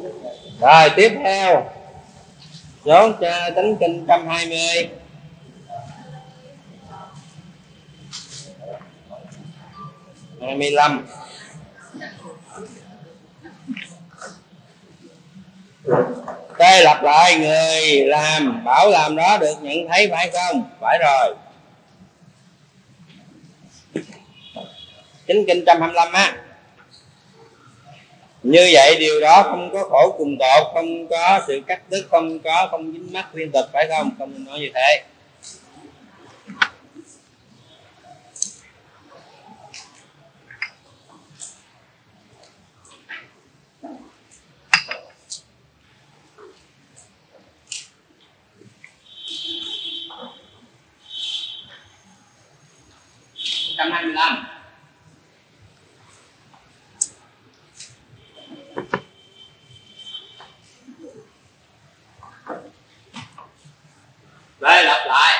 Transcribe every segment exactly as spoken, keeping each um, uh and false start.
Rồi tiếp theo số tính kinh một trăm hai mươi. hai mươi lăm. Tê lặp lại, người làm bảo làm đó được nhận thấy phải không? Phải rồi. Chính kinh một trăm hai mươi lăm á. Như vậy điều đó không có khổ cùng tột, không có sự cắt đứt, không có không dính mắc liên tục, phải không? Không nói như thế. một trăm hai mươi lăm. Đây lặp lại,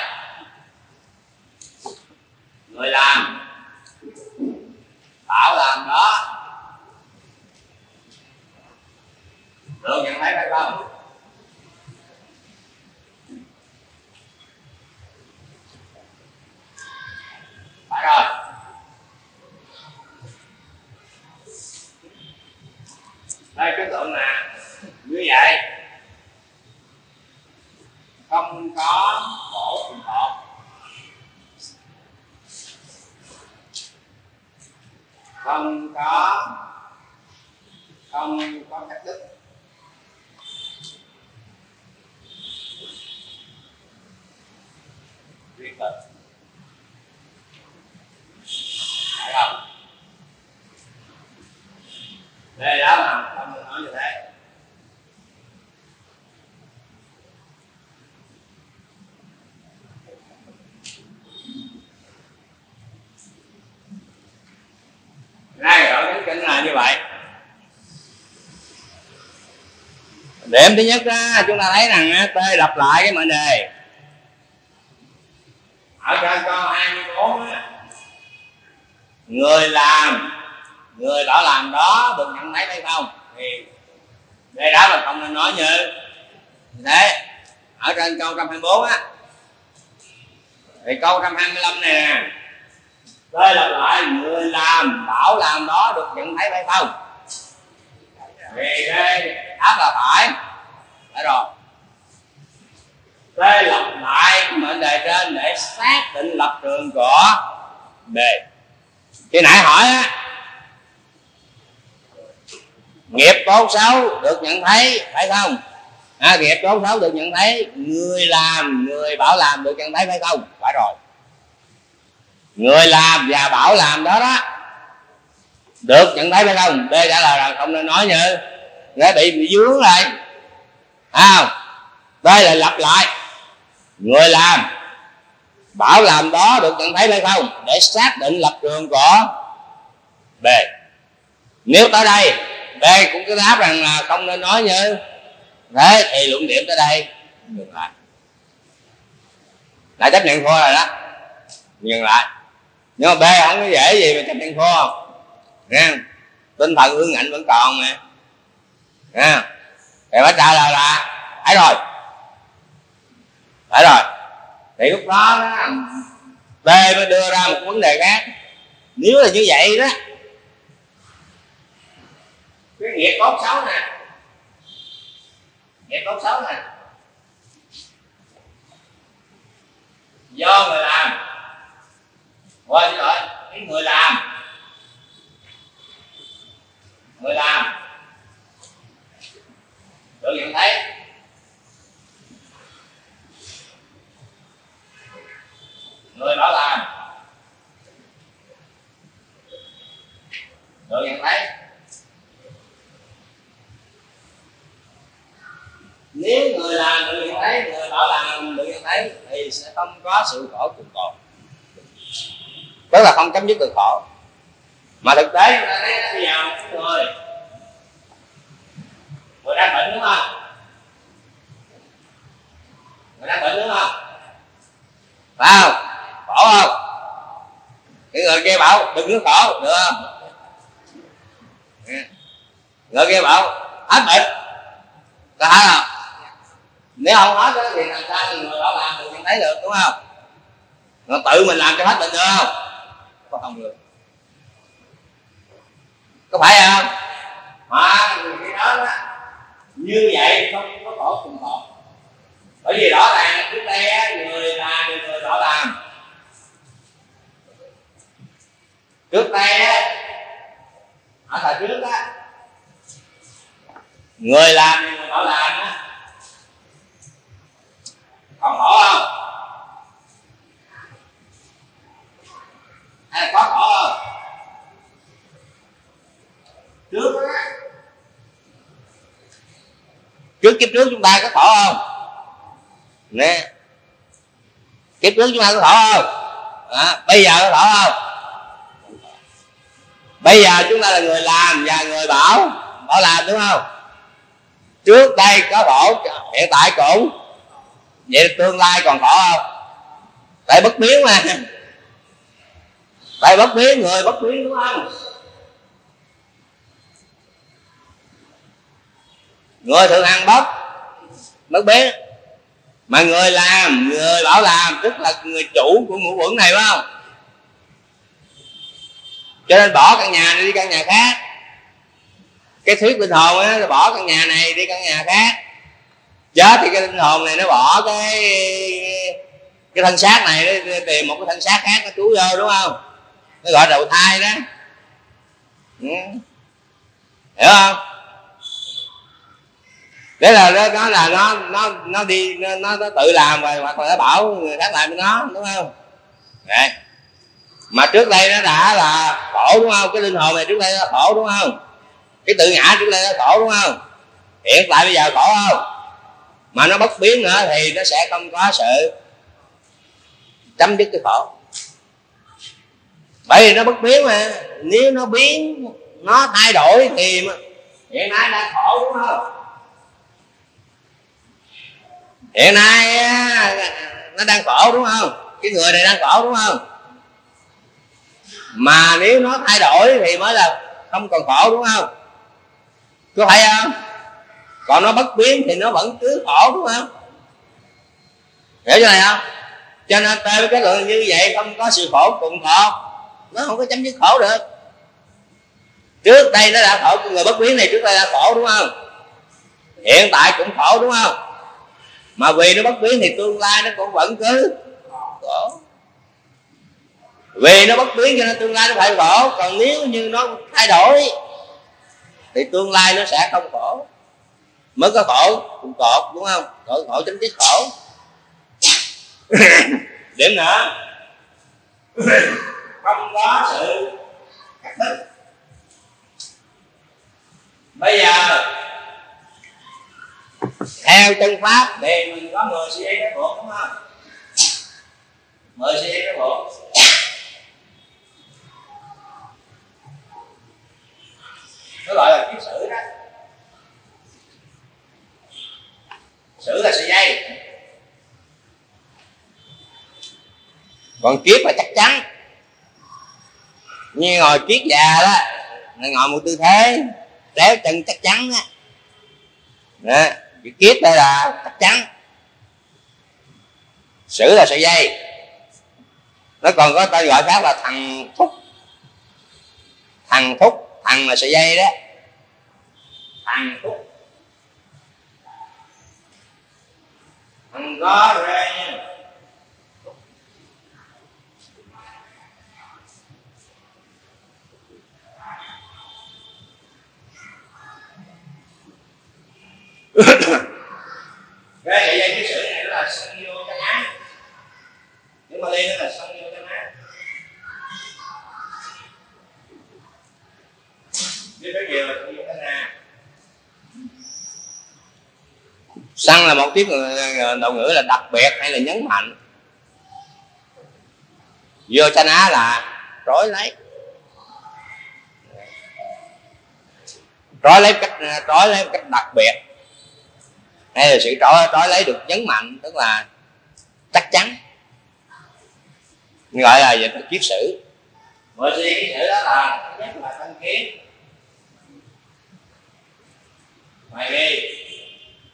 người làm bảo làm đó được nhận thấy phải không? Phải rồi. Đây cái tượng nè, như vậy không có khổ cùng tột, không có không có cắt đứt, liên tục, phải không? Đây đó mà không được nói như thế. Đây ở cái kinh là như vậy. Điểm thứ nhất đó, chúng ta thấy rằng T lặp lại cái mệnh đề ở trên câu hai mươi bốn á, người làm người bảo làm đó được nhận thấy hay không, thì đây đó là không nên nói như thế. Ở trên câu một trăm hai mươi bốn á, thì câu một trăm hai mươi lăm này nè, đây lặp lại, người làm bảo làm đó được nhận thấy hay không, thì đây đáp là phải. Phải rồi. Đây lặp lại cái mệnh đề trên để xác định lập trường của B. Khi nãy hỏi á, nghiệp tốt xấu được nhận thấy phải không? À, nghiệp tốt xấu được nhận thấy, người làm người bảo làm được nhận thấy phải không? Phải rồi. Người làm và bảo làm đó đó được nhận thấy phải không? B trả lời là không nên nói như để bị bị vướng lại. À, đây là lặp lại, người làm bảo làm đó được nhận thấy hay không để xác định lập trường của B. Nếu tới đây B cũng cứ đáp rằng là không nên nói như thế thì luận điểm tới đây ngừng lại, lại chấp nhận thua rồi đó, dừng lại. Nhưng mà B không có dễ gì mà chấp nhận thua nha, tinh thần ương ngạnh vẫn còn mà nha. Thì phải trả lời là phải rồi, phải rồi. Thì lúc đó, đó B mới đưa ra một vấn đề khác. Nếu là như vậy đó, cái nghiệp tốt xấu nè, nghiệp tốt xấu nè, do người làm, qua xin lỗi, cái người làm người làm được nhận thấy, người bảo làm được nhận thấy. Nếu người làm được nhận thấy, người bảo làm được nhận thấy thì sẽ không có sự khổ cùng tồn, tức là không chấm dứt được khổ. Mà thực tế chúng ta thấy bây giờ một người người đang bệnh đúng không, người đang bệnh đúng không, phải không, khổ không? Cái người kia bảo đừng có khổ được không, người kia bảo hết bệnh có thấy không? Nếu không hết đó, thì làm sao người đó làm được nhận thấy được, đúng không? Nó tự mình làm cho hết bệnh được không? Có không được, có phải không? Mà cái đó, đó như vậy không có khổ cùng khổ. Bởi vì rõ ràng trước đây á, người làm thì người đó làm. Trước đây á, ở thời trước á, người làm thì người đó làm á, còn khổ không? Hay có khổ không? Trước á, trước kiếp trước chúng ta có khổ không? Nè, kiếp trước chúng ta có khổ không? À, bây giờ có khổ không? Bây giờ chúng ta là người làm và người bảo bảo làm, đúng không? Trước đây có khổ, hiện tại cũng vậy, tương lai còn khổ không? Tại bất biến mà, tại bất biến, người bất biến, đúng không? Người thường hằng bất bất biến, mà người làm, người bảo làm tức là người chủ của ngũ uẩn này, phải không? Cho nên bỏ căn nhà này đi căn nhà khác. Cái thuyết linh hồn á, nó bỏ căn nhà này đi căn nhà khác. Chết thì cái linh hồn này nó bỏ cái cái thân xác này, nó tìm một cái thân xác khác nó trú vô, đúng không? Nó gọi đầu thai đó. Ừ. Hiểu không? Đấy là nó, nó là nó nó nó đi nó, nó, nó tự làm rồi, hoặc là nó bảo người khác làm cho nó, đúng không? Đấy. Mà trước đây nó đã là khổ, đúng không? Cái linh hồn này trước đây nó khổ, đúng không? Cái tự ngã trước đây nó khổ, đúng không? Hiện tại bây giờ khổ không? Mà nó bất biến nữa thì nó sẽ không có sự chấm dứt cái khổ. Bởi vì nó bất biến mà. Nếu nó biến, nó thay đổi thì hiện nay đang khổ, đúng không? Hiện nay nó đang khổ, đúng không? Cái người này đang khổ, đúng không? Mà nếu nó thay đổi thì mới là không còn khổ, đúng không? Có phải không? Còn nó bất biến thì nó vẫn cứ khổ, đúng không? Hiểu chưa này không? Cho nên tới cái lượng như vậy không có sự khổ cùng khổ, nó không có chấm dứt khổ được. Trước đây nó đã khổ, người bất biến này trước đây đã khổ, đúng không? Hiện tại cũng khổ, đúng không? Mà vì nó bất biến thì tương lai nó cũng vẫn cứ khổ. Vì nó bất biến cho nên tương lai nó phải khổ. Còn nếu như nó thay đổi thì tương lai nó sẽ không khổ. Mới có khổ cùng cột, đúng không? Khổ, khổ chấm dứt khổ. Điểm nữa, không có sự cắt đứt. Bây giờ theo chân pháp thì mình có mười xê i các buộc, đúng không? mười xê i các buộc. Nó gọi là kiếp sử đó. Sử là sợi dây, còn kiếp là chắc chắn. Như ngồi kiết già đó, ngồi một tư thế đéo chân chắc chắn đó. Đó, cái kiếp đây là chắc chắn. Sử là sợi dây. Nó còn có tên gọi khác là thằng thúc. Thằng thúc, thằng là sợi dây đó. Thằng thúc. Thằng có rê nha. Cái sợi dây cái sử này nó là sân vô chân ái. Nếu mà đi nó là sân vô chân ái. Nếu cái gì là sân vô chân ái. Sân là một tiếng đầu ngữ là đặc biệt hay là nhấn mạnh. Vô chân á là trói lấy. Trói lấy cách trói lấy cách đặc biệt. Hay là sự trói, trói lấy được nhấn mạnh, tức là chắc chắn, gọi là về kiết sử. Mười xê kiết sử đó là nhất là thân kiến, hoài nghi,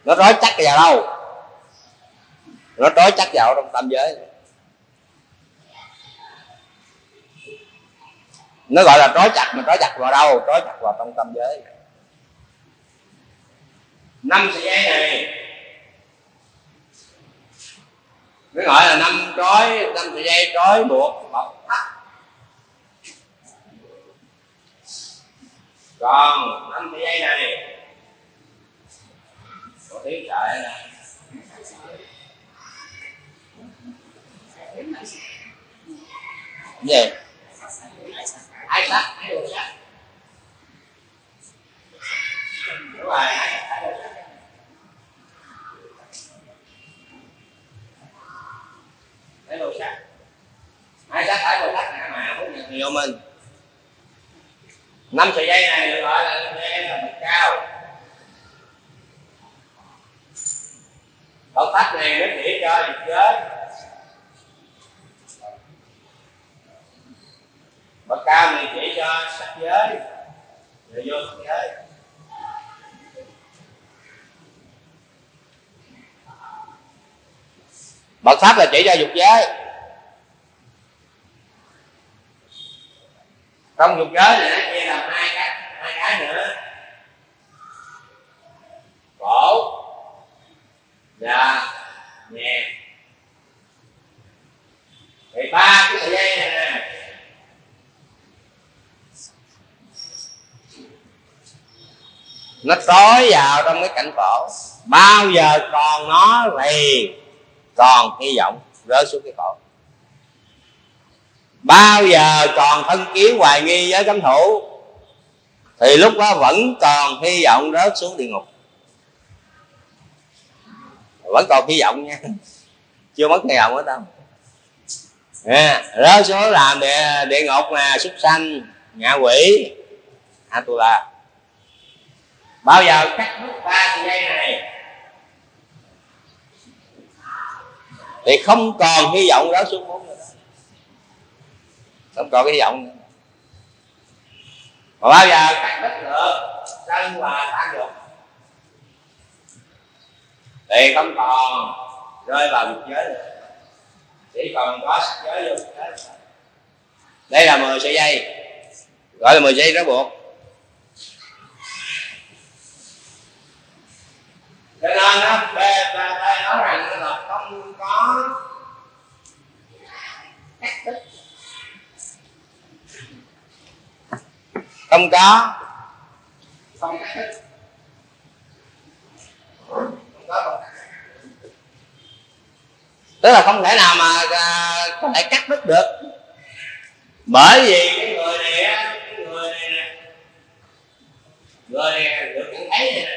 Nó trói chắc vào đâu? Nó trói chắc vào trong tam giới. Nó gọi là trói chặt, mà trói chặt vào đâu? Trói chặt vào trong tam giới. Năm sợi dây này nó gọi là năm trói, năm sợi dây trói buộc bọc thắt. Còn năm sợi dây này có tiếng sợi này. Gì? Ai sắc, ai đồ sắc. Đúng rồi, ai sắc, ai đồ sắc. Ai đồ sắc. Ai sắc, ai đồ sắc là mà không nhận nhiều mình. Năm sợi dây này được gọi là năm sợi dây là bậc cao. Bậc thấp này nó chỉ cho dục giới. Bậc cao này chỉ cho sắc giới, rồi vô sắc giới. Bậc thấp là chỉ cho dục giới. Trong dục giới này nó chia làm hai cái, hai cái nữa. Khổ và nhẹ. Thì ba cái sợi dây này nè, nó trói vào trong cái cảnh khổ. Bao giờ còn nó thì còn hy vọng rớt xuống cái khổ. Bao giờ còn thân kiến hoài nghi với cấm thủ thì lúc đó vẫn còn hy vọng rớt xuống địa ngục. Vẫn còn hy vọng nha, chưa mất hy vọng hết đâu. À, rớt xuống làm địa, địa ngục nè, súc sanh, ngạ quỷ, Atula. Bao giờ cắt đứt ba sợi dây này thì không còn hy vọng rớt xuống bốn nữa. Không còn cái hy vọng nữa. Mà bao giờ cắt đứt được sân và tham dục thì không còn rơi vào dục giới nữa, chỉ còn có sắc giới vô dục giới. Đây là mười sợi dây, gọi là mười dây trói buộc. Cho nên nó bê ta nói rằng là không có cắt đứt, không có không cắt đứt, không có không cắt đứt. Tức là không thể nào mà có thể cắt đứt được, bởi vì cái người này á, cái người này nè, người này được nhận thấy này nè,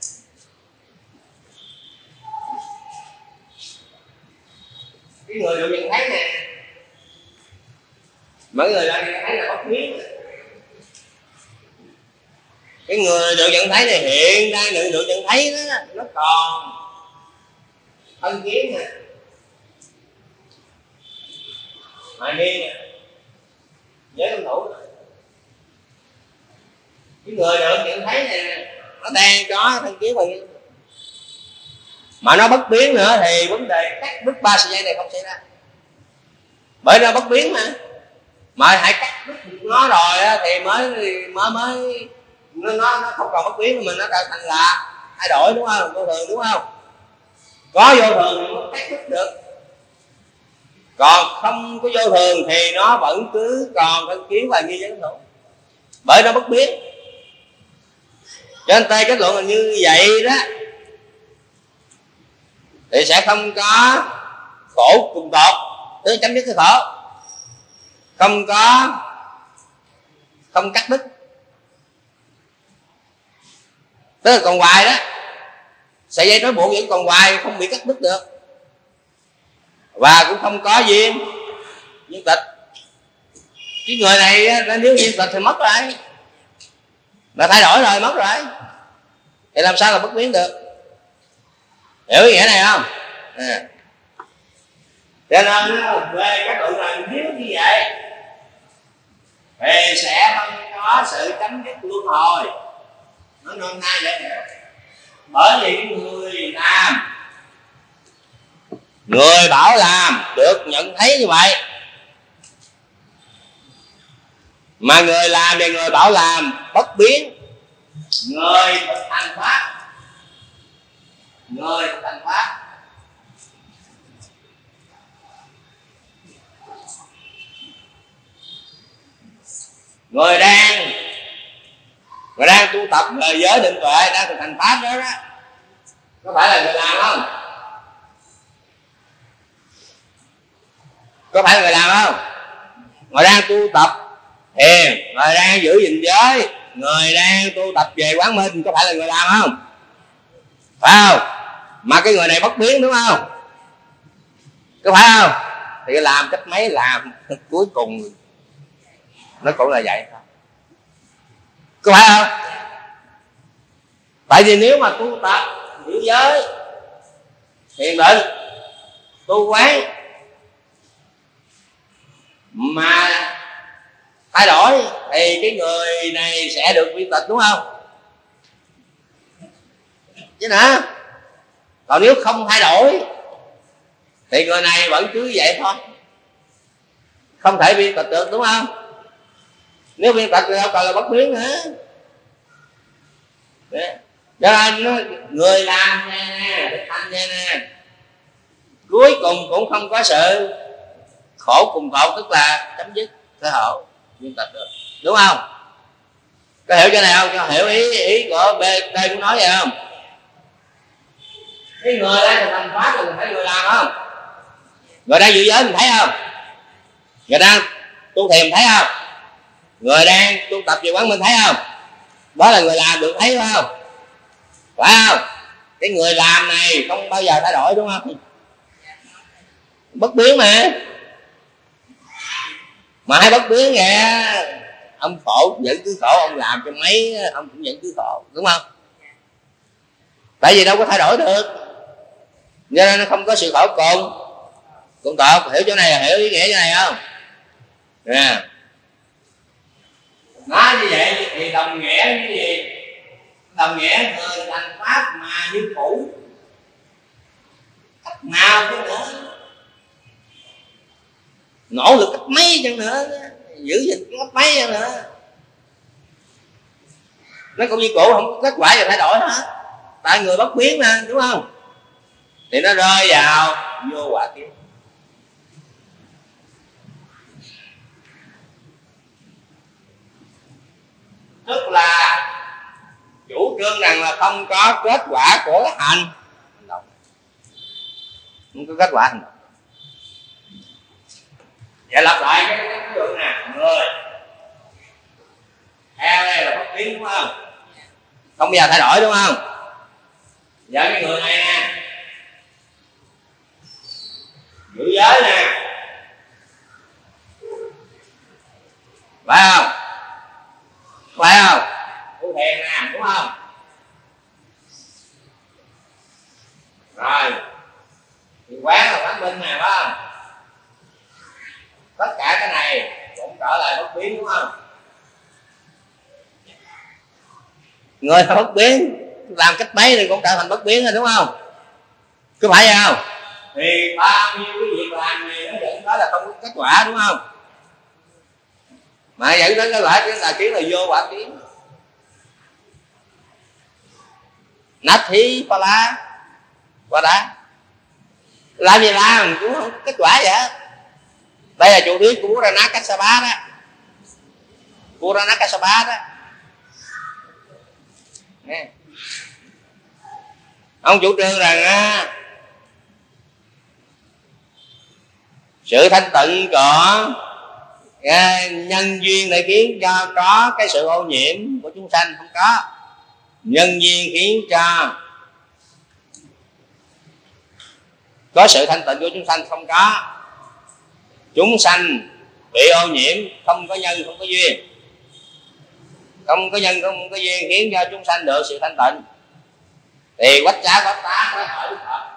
cái người được nhận thấy nè, mọi người đã nhận thấy là bất biến. Cái người được nhận thấy này hiện đang được, được nhận thấy đó, nó còn thân kiến nè, hoài nghi nè, với cấm thủ. Cái người được nhận thấy này nè, nó đang có thân kiến hoài nghi, mà nó bất biến nữa thì vấn đề cắt đứt ba sợi dây này không xảy ra, bởi nó bất biến mà. Mà hãy cắt đứt được nó rồi thì mới mới mới nó nó, nó không còn bất biến mà nó trở thành là thay đổi, đúng không? Vô thường, đúng không? Có vô thường thì nó cắt đứt được, còn không có vô thường thì nó vẫn cứ còn thân kiến và nghi vấn thủ, bởi nó bất biến. Cho nên Tây kết luận là như vậy đó thì sẽ không có khổ cùng tột, tức chấm dứt cái khổ, không có không cắt đứt, tức là còn hoài đó, sợi dây trói buộc vẫn còn hoài, không bị cắt đứt được, và cũng không có duyên duyên tịch. Cái người này nếu duyên tịch thì mất rồi, là thay đổi rồi, mất rồi, thì làm sao là bất biến được? Hiểu ý nghĩa này không? À. Cho nên về các luận rằng nếu như vậy thì sẽ không có sự chấm dứt luân hồi. Nó nôm na vậy nè, bởi vì người làm, người bảo làm được nhận thấy như vậy, mà người làm và người bảo làm bất biến. Người thực hành pháp, người thực hành pháp người đang người đang tu tập lời giới định tuệ, đang thực hành pháp đó đó, có phải là người làm không? Có phải là người làm không? Người đang tu tập thiền, người đang giữ gìn giới, người đang tu tập về quán minh, có phải là người làm không? Phải không? Mà cái người này bất biến đúng không? Có phải không? Thì làm cách mấy làm cuối cùng nó cũng là vậy thôi. Có phải không? Tại vì nếu mà tu tập giữ giới, thiền định, tu quán mà thay đổi thì cái người này sẽ được viên tịch đúng không? Chứ nữa. Còn nếu không thay đổi thì người này vẫn cứ vậy thôi, không thể viên tịch được đúng không? Nếu viên tịch thì đâu còn là bất biến nữa. Cho nên người làm nè, thực hành nè, cuối cùng cũng không có sự khổ cùng khổ, tức là chấm dứt cơ hội viên tịch được, đúng không? Có hiểu chỗ này không? Có hiểu ý ý của B đây cũng nói vậy không? Cái người đang thực hành pháp là phải người làm không? Người đang giữ giới mình thấy không? Người đang tu thiền thấy không? Người đang tu tập về quán minh thấy không? Đó là người làm được thấy phải không? Phải không? Cái người làm này không bao giờ thay đổi đúng không? Bất biến mà. Mà hay bất biến kìa, ông khổ vẫn cứ khổ, ông làm cho mấy ông cũng vẫn cứ khổ, đúng không? Tại vì đâu có thay đổi được, cho nên nó không có sự khổ cùng cùng tột. Hiểu chỗ này, hiểu ý nghĩa chỗ này không? Nè, nói như vậy thì đồng nghĩa cái gì? Đồng nghĩa người thành pháp mà như cũ, cách nào chứ nữa, nỗ lực cách mấy chăng nữa, giữ gìn cách mấy chăng nữa, nó cũng như cũ, không có kết quả gì thay đổi hết. Tại người bất biến mà, đúng không? Thì nó rơi vào vô quả kiến. Tức là chủ trương rằng là không có kết quả của hành động, không có kết quả hành động. Vậy lặp lại cái ví dụ nè, người theo đây là bất biến đúng không? Không bao giờ thay đổi đúng không? Giờ cái người này nè, giữ giới nè, phải không? Phải không? Tu thiền nè, đúng không? Rồi thì quán là quán minh nè, phải không? Tất cả cái này cũng trở lại bất biến đúng không? Người là bất biến, làm cách mấy thì cũng trở thành bất biến rồi đúng không? Cứ phải vậy không? Thì bao nhiêu cái việc làm này nó dẫn tới là không có kết quả đúng không? Mà dẫn tới cái quả kiến là kiến là vô quả kiến. Nát thí pa lá qua đá, làm gì làm cũng không có kết quả vậy. Đây là chủ thuyết của Purana Kassapa đó, Purana Kassapa đó. Nè, ông chủ trương rằng á, sự thanh tịnh của à, nhân duyên để khiến cho có cái sự ô nhiễm của chúng sanh không có. Nhân duyên khiến cho có sự thanh tịnh của chúng sanh không có. Chúng sanh bị ô nhiễm không có nhân không có duyên, không có nhân không có duyên khiến cho chúng sanh được sự thanh tịnh. Thì quách giá quách tá phải hỏi Đức Phật.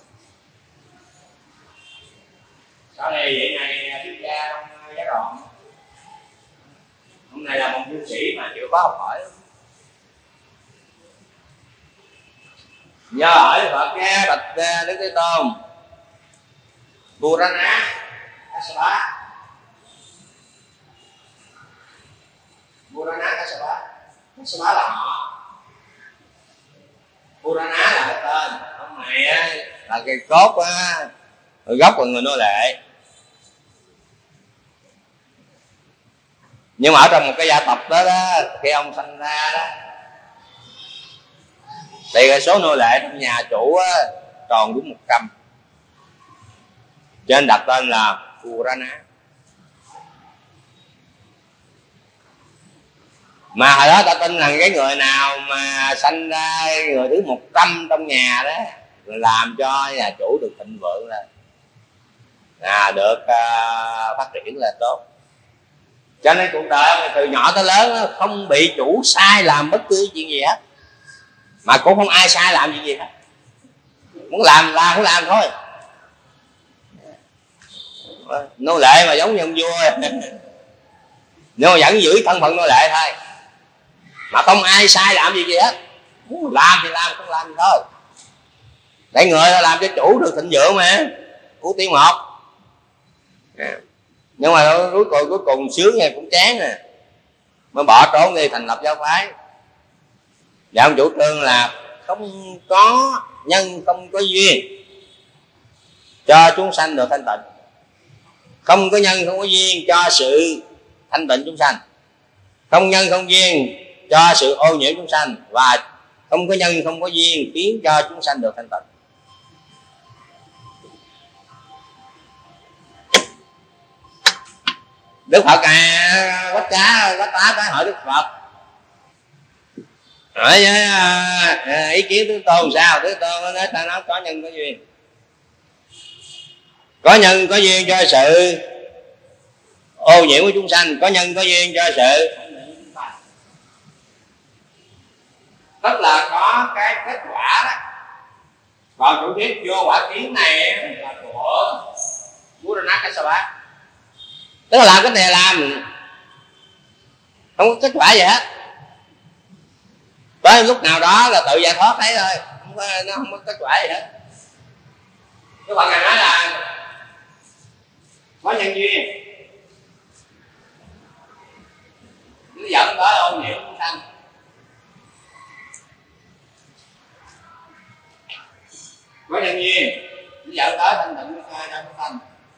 Sau này vậy này Đức Gia trong Giá Đoạn, hôm nay là một tu sĩ mà chịu có học hỏi. do hỏi Phật nghe bạch Đức Thế Tôn Purana Kasapa. Purana Kasapa, Kasapa là họ, Purana là cái tên, ông này á là cái cốt á, người gốc là người nô lệ. Nhưng mà ở trong một cái gia tộc đó đó, khi ông sanh ra đó thì cái số nô lệ trong nhà chủ á còn đúng một trăm, cho nên đặt tên là Purana. Mà hồi đó ta tin rằng cái người nào mà sanh ra người thứ một trăm trong nhà đó làm cho nhà chủ được thịnh vượng lên, à, được uh, phát triển là tốt. Cho nên cuộc đời từ nhỏ tới lớn không bị chủ sai làm bất cứ chuyện gì hết, mà cũng không ai sai làm chuyện gì hết. Muốn làm làm cũng làm thôi. Nô lệ mà giống như ông vua nhưng mà vẫn giữ thân phận nô lệ thôi, mà không ai sai làm gì gì hết. Muốn làm thì làm, không làm thì thôi. Để người ta làm cho chủ được thịnh vượng mà, của tiên một. Nhưng mà cuối cùng cuối cùng sướng này cũng chán nè, mới bỏ trốn đi thành lập giáo phái. Và ông chủ trương là không có nhân không có duyên cho chúng sanh được thanh tịnh, không có nhân không có duyên cho sự thanh tịnh chúng sanh, không nhân không duyên cho sự ô nhiễm chúng sanh, và không có nhân không có duyên khiến cho chúng sanh được thanh tịnh. Đức Phật à, quách cá quách tá tới hỏi Đức Phật, hỏi với à, ý kiến Đức Tôn sao? Đức Tôn nói ta nói có nhân có duyên, có nhân có duyên cho sự ô nhiễm của chúng sanh, có nhân có duyên cho sự, tức là có cái kết quả đó. Còn chủ thuyết vô quả kiến này là của Purana Kasapa, tức là làm cái này làm không có kết quả gì hết, tới lúc nào đó là tự giải thoát thấy thôi, không có, nó không có kết quả gì hết. Các bạn nói là có nhân duyên nó dẫn tới ô nhiễm chúng sanh, có nhân duyên nó dẫn tới thanh tịnh của chúng sanh.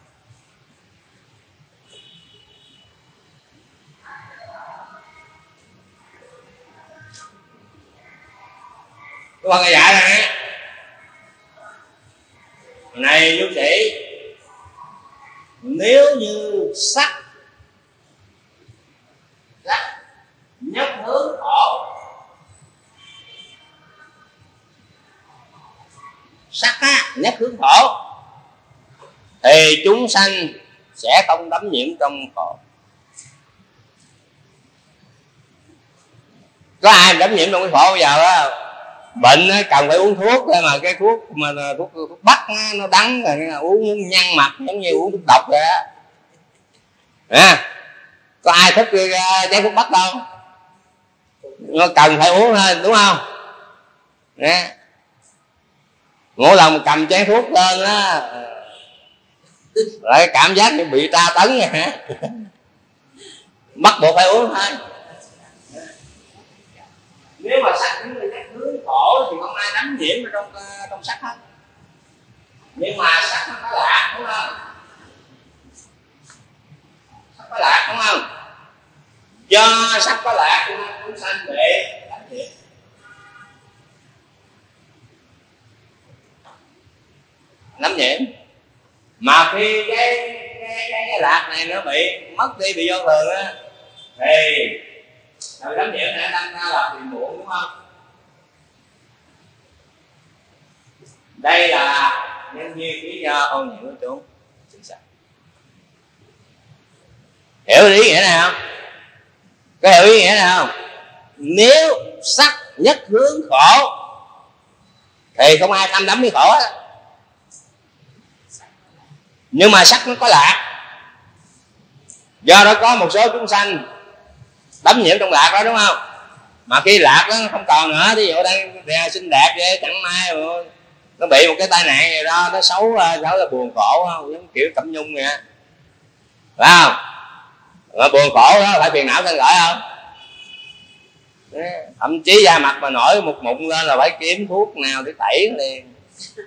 Các bạn dạy rằng á, này du sĩ, nếu như sắc sắc nhất hướng khổ, sắc á nhất hướng khổ thì chúng sanh sẽ không đắm nhiễm trong khổ. Có ai đắm nhiễm trong cái khổ bây giờ á? Bệnh cần phải uống thuốc, mà cái thuốc mà thuốc, thuốc bắc nó đắng rồi, uống nhăn mặt giống như uống thuốc độc vậy á. À, có ai thích trái thuốc bắc đâu, nó cần phải uống thôi, đúng không? À, mỗi lần cầm trái thuốc lên á lại cảm giác như bị tra tấn vậy hả? Bắt buộc phải uống thôi. Nếu mà sắc những người khác hướng khổ thì không ai đắm nhiễm ở trong trong sắc hết. Nhưng mà sắc nó có lạc, đúng không? Sắc có lạc, đúng không? Do sắc có lạc cho nên chúng sanh bị đắm nhiễm. Đắm nhiễm. Mà khi cái cái, cái cái lạc này nó bị mất đi, bị vô thường á, thì rồi đám nhiễm này đâm ra là phiền muộn, đúng không? Đây là nhân duyên lý do ô nhiễm của chúng. Hiểu ý nghĩa này không? Có hiểu ý nghĩa này không? Nếu sắc nhất hướng khổ thì không ai tham đắm với khổ hết. Nhưng mà sắc nó có lạc, do đó có một số chúng sanh đắm nhiễm trong lạc đó, đúng không? mà khi lạc nó không còn nữa, ví dụ đang xinh đẹp vậy chẳng may mà nó bị một cái tai nạn gì đó, nó xấu xấu là buồn khổ không, giống kiểu Cẩm Nhung vậy, phải không? Mà buồn khổ đó phải phiền não sanh khởi không? Thậm chí da mặt mà nổi một mụn lên là phải kiếm thuốc nào để tẩy liền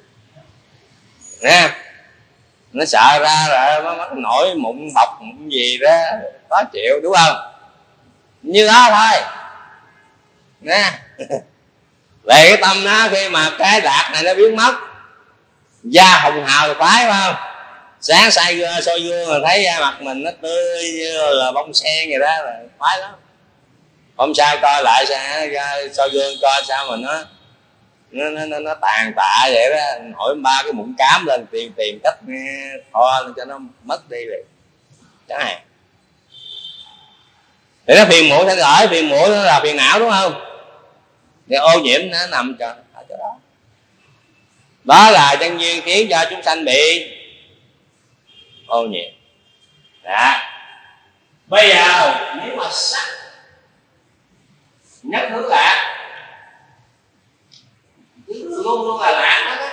nè. Nó sợ ra là nó mất nổi mụn bọc mụn gì đó khó chịu, đúng không? Như đó thôi nè. Về cái tâm nó, khi mà cái lạc này nó biến mất, da hồng hào thì khoái, phải không? Sáng say soi gương mà thấy da mặt mình nó tươi như là bông sen vậy đó là khoái lắm. Hôm sau coi lại soi gương coi sao mà nó nó nó, nó tàn tạ vậy đó, nổi ba cái mụn cám lên, tìm tìm cách thoa lên cho nó mất đi liền chẳng hạn. Thì nó phiền muộn sanh khởi, phiền muộn nó là phiền não, đúng không? Thì ô nhiễm nó nằm cho ở chỗ đó. Đó là chân duyên khiến cho chúng sanh bị ô nhiễm. Đó. Bây giờ nếu mà sắc nhất hướng lạc, luôn luôn là lạc đó, đó.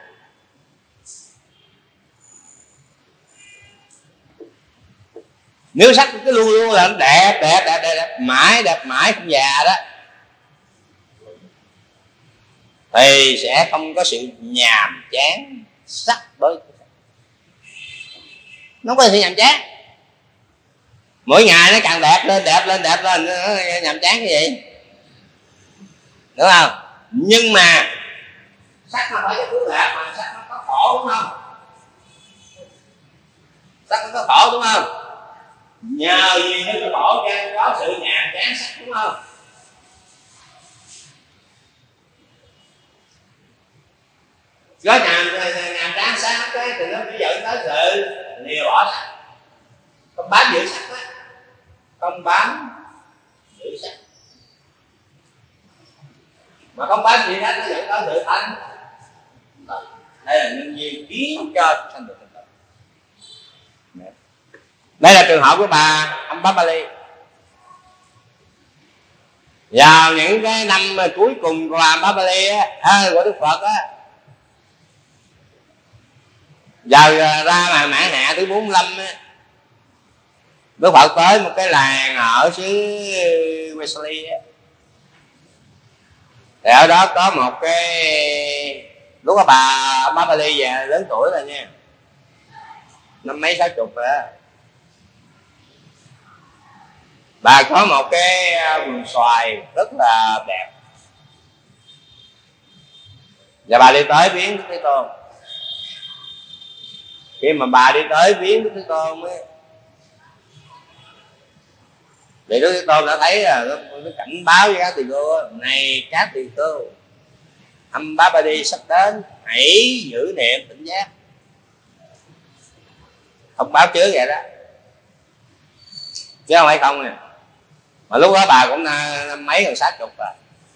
Nếu sắc cái luôn luôn là đẹp đẹp đẹp đẹp, đẹp mãi đẹp mãi không già đó, thì sẽ không có sự nhàm chán sắc đối, nó không có sự nhàm chán. Mỗi ngày nó càng đẹp lên đẹp lên đẹp lên, nó nhàm chán cái gì, đúng không? Nhưng mà sắc nó phải cái thứ lạc, mà sắc nó có khổ, đúng không? Sắc nó có khổ, đúng không? Nhờ gì nó có khổ cho có sự nhàm chán sắc, đúng không? Có nhàm nhàm chán sắc cái thì nó chỉ dẫn tới sự lìa bỏ sắc, không bám giữ sắc đó, không bám giữ sắc. Mà không bám giữ sắc nó dẫn tới sự thanh. Đây là nhân duyên khiến cho sanh được thanh tịnh. Đây là trường hợp của bà Ambapali. Vào những cái năm cuối cùng của bà Ambapali á, à, của Đức Phật á, giờ ra mà mãn hạ thứ bốn mươi lăm á, Đức Phật tới một cái làng ở xứ Wesley á, thì ở đó có một cái, lúc đó bà Ambapali về lớn tuổi rồi nha, năm mấy sáu chục rồi đó. Bà có một cái vườn xoài rất là đẹp, và bà đi tới viếng Đức Thế Tôn. Khi mà bà đi tới viếng Đức Thế Tôn ấy, thì Đức Thế Tôn đã thấy là nó, nó cảnh báo với các tỳ kheo: này các tỳ kheo, Ambapali sắp đến, hãy giữ niệm tỉnh giác. Thông báo trước vậy đó, chứ không phải không nè. Mà lúc đó bà cũng năm mấy gần sáu chục rồi.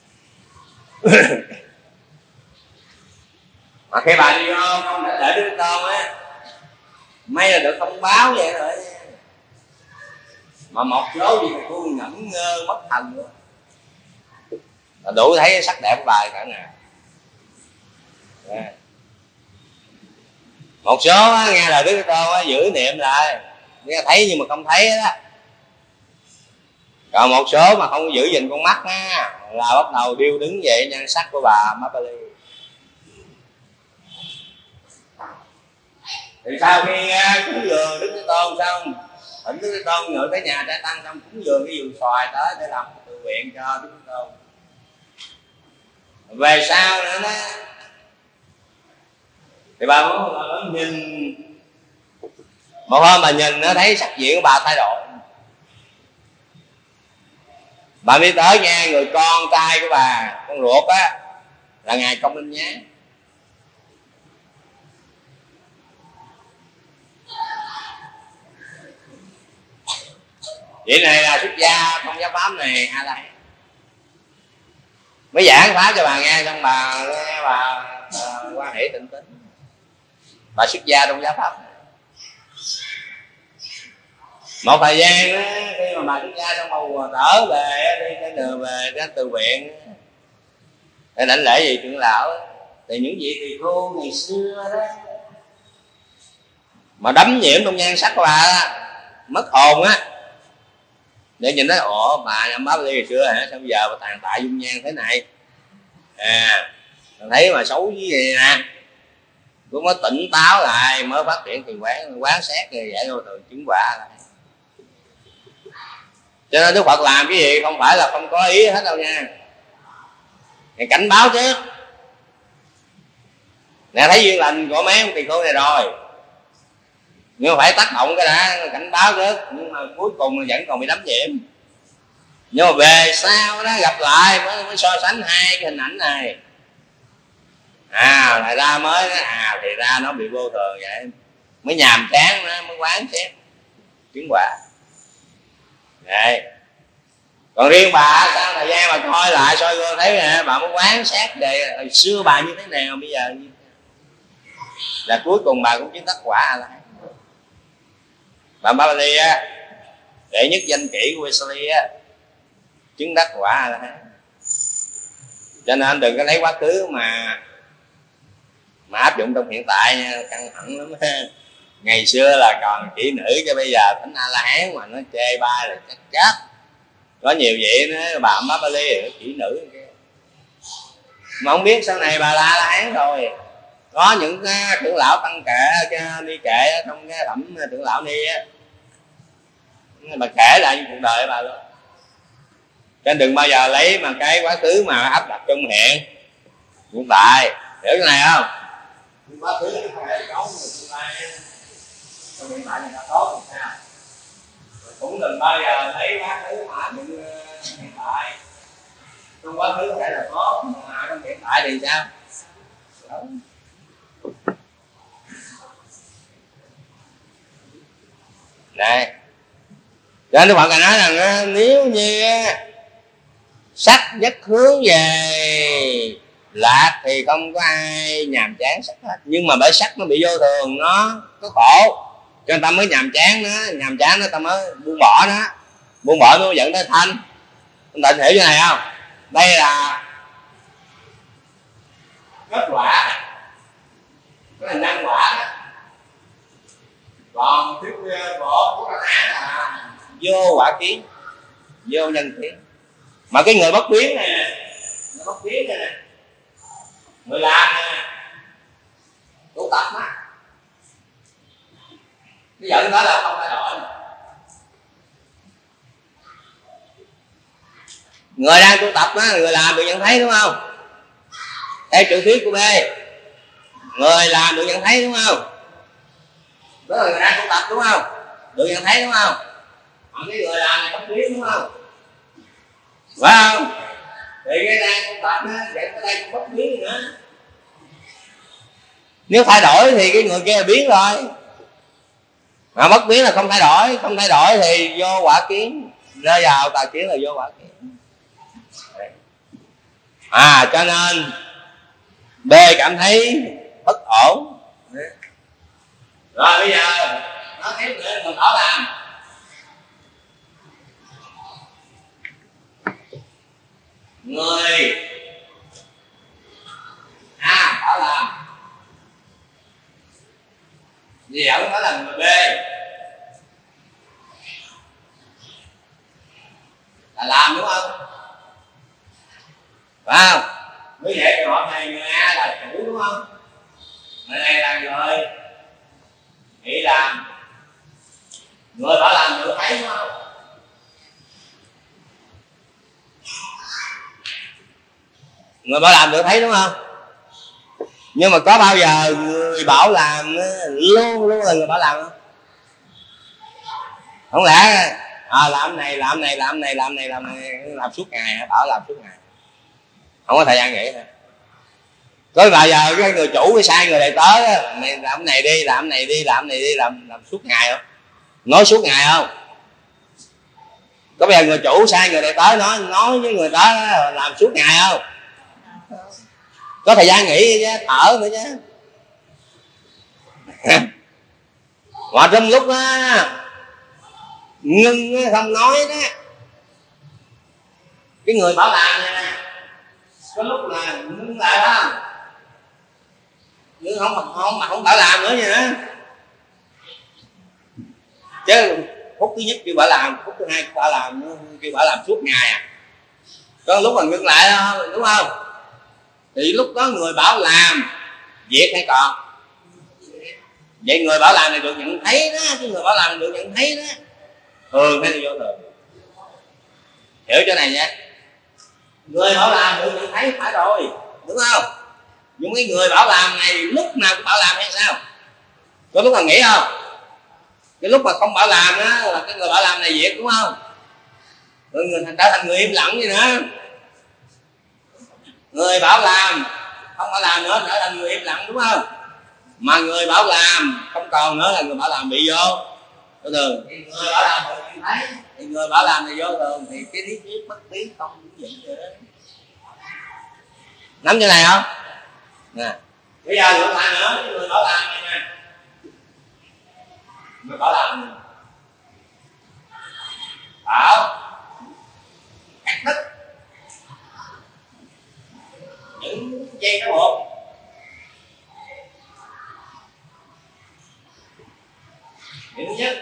Mà khi bà đi vô không để đợi Đức Thế Tôn á, may là được thông báo vậy rồi. Mà một số gì thì tôi ngẩn ngơ mất thần nữa, là đủ thấy sắc đẹp của bà cả ngày. Yeah. Một số á, nghe lời Đức Thế Tôn á, giữ niệm lại, nghe thấy nhưng mà không thấy đó. Còn một số mà không giữ gìn con mắt á, là bắt đầu điêu đứng vậy nhan sắc của bà Ambapali. Thì sau khi cúng dường Đức Thế Tôn xong, thỉnh Đức Thế Tôn ngự tới nhà trai tăng xong, cúng dường cái vườn xoài tới để làm một tự nguyện cho Đức Thế Tôn. Về sau nữa đó, thì bà muốn bà nhìn, một hôm bà nhìn nó thấy sắc diện của bà thay đổi. Bà đi tới nghe người con trai của bà, con ruột á, là ngài Công Linh Nhá. Vị này là xuất gia không giáo pháp này, A La Hán. Mới giảng pháp cho bà nghe, xong bà nghe bà, bà quan hệ tịnh tính. Bà xuất gia trong giáo pháp này. Một thời gian đó, khi mà bà xuất gia xong bầu trở về đi cái đường về cái từ viện để đảnh lễ gì trưởng lão, thì những vị tỳ khưu ngày xưa đó mà đắm nhiễm trong nhan sắc của bà đó, mất hồn á, để nhìn thấy ồ bà nhắm báo đi ngày xưa hả, sao bây giờ bà tàn tạ dung nhan thế này, à thấy mà xấu như vậy nè, cũng mới tỉnh táo lại mới phát triển thiền quán, quán xét rồi vậy vô thường chứng quả lại. Cho nên Đức Phật làm cái gì không phải là không có ý hết đâu nha, thì cảnh báo chứ. Nè thấy duyên lành của mấy ông tỳ khưu này rồi, nhưng mà phải tác động cái đã, cảnh báo trước, nhưng mà cuối cùng vẫn còn bị đắm nhiễm. Nhưng mà về sau đó gặp lại mới, mới so sánh hai cái hình ảnh này, à lại ra mới à thì ra nó bị vô thường vậy, mới nhàm chán nó mới quán xét chứng quả. Vậy còn riêng bà sau thời gian mà coi lại soi gương thấy nè, bà mới quán xét về hồi xưa bà như thế nào, bây giờ như thế nào, là cuối cùng bà cũng chứng đắc quả lại. Bà Bali á, đệ nhất danh kỹ của Vesali á, chứng đắc quả lại. Cho nên đừng có lấy quá khứ mà mà áp dụng trong hiện tại nha, căng thẳng lắm ha. Ngày xưa là còn kỹ nữ, cho bây giờ thánh A La Hán mà nó chê bai là chắc chắc. Có nhiều vị nó bà Bali là kỹ nữ kia, mà không biết sau này bà là A La Hán rồi. Có những cái trưởng lão tăng kệ đi kệ trong cái thẩm trưởng lão ni á, bà kể lại những cuộc đời bà luôn. Cho nên đừng bao giờ lấy mà cái quá khứ mà áp đặt trong hiện hiện tại, hiểu cái này không? Quá khứ không phải xấu, tương lai trong hiện tại này là tốt thì sao? Cũng đừng bao giờ lấy quá khứ mà áp dụng hiện tại. Trong quá khứ có thể là tốt, mà trong hiện tại thì sao? Đó. Này, cho nên Đức Phật nói rằng nếu như sắc nhất hướng về lạc thì không có ai nhàm chán sắc hết, nhưng mà bởi sắc nó bị vô thường, nó có khổ, cho nên ta mới nhàm chán nó, nhàm chán nó ta mới buông bỏ nó, buông bỏ nó mới dẫn tới thanh. Ta hiểu như này không? Đây là kết quả, cái là nhân quả đó. Còn thuyết bộ của các hãng là vô quả kiến, vô nhân kiến. Mà cái người bất biến này nè, người bất biến này nè, người làm nè, tu tập á, cái dẫn đó là không thay đổi. Người đang tu tập á, người làm được nhận thấy đúng không? Theo chủ thuyết của B, người làm được nhận thấy đúng không? Đó là người đang tu tập đúng không? Được nhận thấy đúng không? Còn cái người làm này bất biến đúng không? Phải không? Thì cái đang tu tập á, vậy ở đây cũng bất biến nữa. Nếu thay đổi thì cái người kia là biến rồi. Mà bất biến là không thay đổi, không thay đổi thì vô quả kiến, rơi vào tà kiến là vô quả kiến. À cho nên B cảm thấy bất ổn. Rồi bây giờ nó tiếp nữa mình bảo làm. Người A bảo làm gì ổng nói là người B là làm đúng không? Phải không? Như vậy trường hợp này người A là chủ đúng không? Người này là người nghĩ làm, người bảo làm được thấy đúng không? Người bảo làm được thấy đúng không? Nhưng mà có bao giờ người bảo làm luôn luôn là người bảo làm không? Không lẽ à, làm này làm này làm này làm này làm này làm suốt ngày, bảo làm suốt ngày, không có thời gian nghỉ thôi. Có bao giờ cái người chủ cái sai người đầy tớ đó, mày làm này đi làm này đi làm này đi làm làm suốt ngày không? Nói suốt ngày không? Có bây giờ người chủ sai người đầy tớ nói nói với người tớ làm suốt ngày không? Có thời gian nghỉ chứ, thở nữa chứ. Mà trong lúc đó ngưng không nói đó. Cái người bảo làm này nè, có lúc là ngưng lại không, ngưng không mà không mà không bảo làm nữa vậy đó. Chứ phút thứ nhất kêu bảo làm, phút thứ hai kêu bảo làm, kêu bảo làm suốt ngày à. Có lúc mà ngưng lại đó, đúng không? Thì lúc đó người bảo làm việc hay còn. Vậy người bảo làm này được nhận thấy đó, chứ người bảo làm này được nhận thấy đó. Thường hay là vô thường? Hiểu chỗ này nha. Người bảo làm được nhận thấy phải rồi, đúng không? Nhưng cái người bảo làm này lúc nào cũng bảo làm hay sao? Có lúc nào nghĩ không? Cái lúc mà không bảo làm á là cái người bảo làm này việc, đúng không? Rồi người thành trở thành người im lặng vậy nữa. Người bảo làm không bảo làm nữa trở thành người im lặng, đúng không? Mà người bảo làm không còn nữa là người bảo làm bị vô vô thường. Thì người bảo làm được nhận thấy, thì người bảo làm này vô thường, thì cái lý thuyết bất biến không cũng vậy nữa. Nắm chỗ này không? Nè, bây giờ ngược lại nữa, cái người bảo làm này nè, người bảo làm bảo cắt đứt những dây nó buộc. Điểm thứ nhất,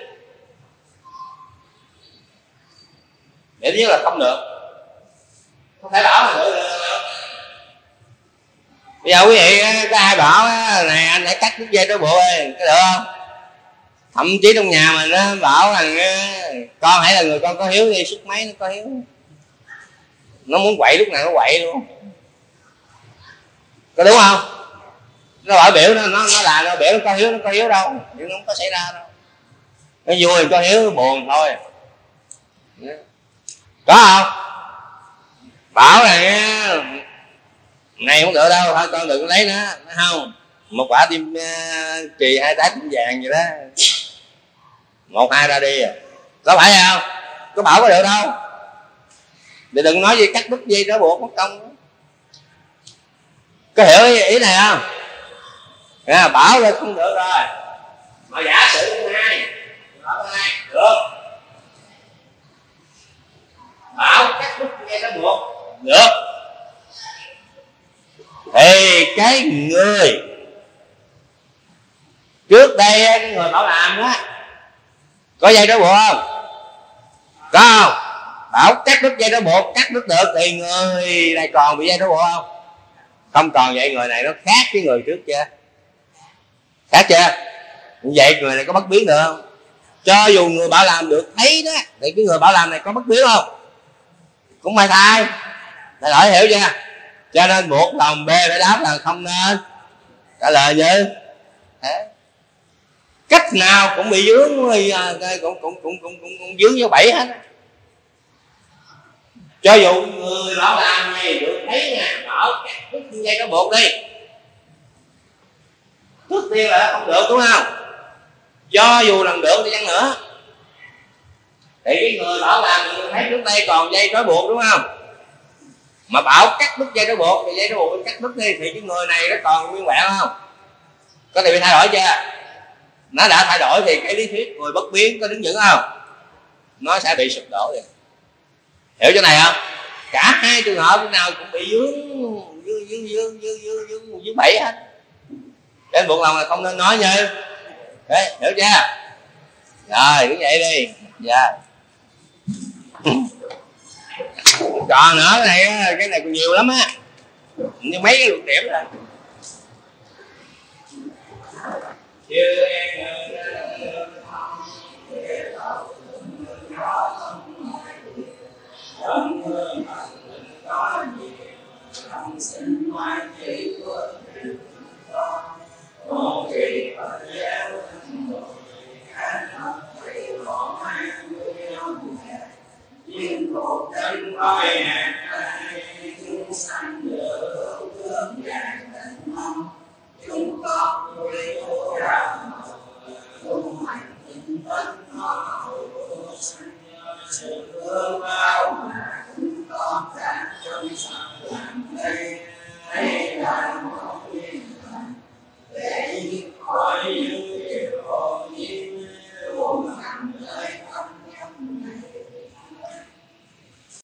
điểm thứ nhất là không được, không thể bảo là được, được, được. Bây giờ quý vị có ai bảo này anh hãy cắt đứt dây đó bộ ơi, có được không? Thậm chí trong nhà mình nó bảo rằng con hãy là người con có hiếu đi, sức mấy nó có hiếu, nó muốn quậy lúc nào nó quậy luôn, có đúng không? Nó bảo biểu nó nó nó là nó biểu nó có hiếu, nó có hiếu đâu, nhưng nó không có xảy ra đâu. Nó vui có hiếu, nó buồn thôi, có không? Bảo này này không được đâu, thôi con đừng lấy nó, nó không. Một quả tim uh, trì hai trái tim vàng vậy đó, một hai ra đi à, có phải không? Có bảo có được đâu. Thì đừng nói gì cắt đứt dây đó buộc mất công. Có hiểu ý, ý này không? À, bảo là không được rồi, mà giả sử thứ hai, bảo thứ hai được, bảo cắt đứt dây đó buộc được, thì cái người trước đây cái người bảo làm đó có dây đó buộc không? Có không? Bảo cắt đứt dây đó buộc, cắt đứt được thì người này còn bị dây đó buộc không? Không còn. Vậy người này nó khác với người trước chưa? Khác chưa? Vậy người này có bất biến được không? Cho dù người bảo làm được thấy đó, thì cái người bảo làm này có bất biến không? Cũng phải thay thay đổi, hiểu chưa? Cho nên buộc lòng B phải đáp là không nên. Trả lời như thế. Cách nào cũng bị dướng, cũng cũng cũng cũng cũng, cũng dướng vô bẫy hết. Cho dù người bảo làm này được thấy nè, bảo cắt đứt dây nó buộc đi, trước tiên là không được, đúng không? Cho dù làm được thì chăng nữa, thì cái người bảo làm thì thấy trước đây còn dây trói buộc, đúng không? Mà bảo cắt đứt dây trói buộc thì dây trói buộc cắt đứt đi, thì cái người này nó còn nguyên vẹn không? Có thể bị thay đổi chưa? Nó đã thay đổi thì cái lý thuyết người bất biến có đứng vững không? Nó sẽ bị sụp đổ rồi. Hiểu chỗ này không? Cả hai trường hợp nào cũng bị dướng dướng dướng dướng dướng dướng dướng dướng bẫy hết. Nên buộc lòng là không nên nói như đấy, hiểu chưa? Rồi cứ vậy đi. Dạ. Còn nữa cái này, cái này còn nhiều lắm á, như mấy cái luận điểm rồi. Chúng con người cô ra cùng hành tinh tất họ sự thương bao mà chúng con đã trong sáng làm